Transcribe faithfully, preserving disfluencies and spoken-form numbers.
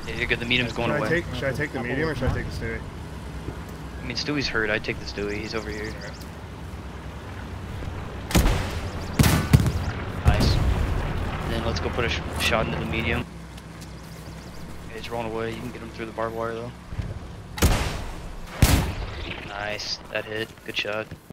Yeah, you're good. The medium's going should away. I take, should I take the medium or should I take the Stewie? I mean, Stewie's hurt. I'd take the Stewie. He's over here. Nice. And then let's go put a sh shot into the medium. Okay, he's rolling away. You can get him through the barbed wire though. Nice. That hit. Good shot.